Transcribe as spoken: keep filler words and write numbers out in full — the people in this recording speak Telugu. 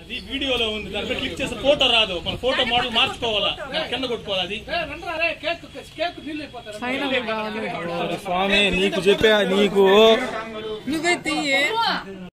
వీడియోలో ఉంది, దానిపై క్లిక్ చేస్తే ఫోటో రాదు, మన ఫోటో మోడల్ మార్చుకోవాలా, కింద కొట్టుకోవాలి. అది స్వామి నీకు చెప్పా, నీకు నువ్వే తీయే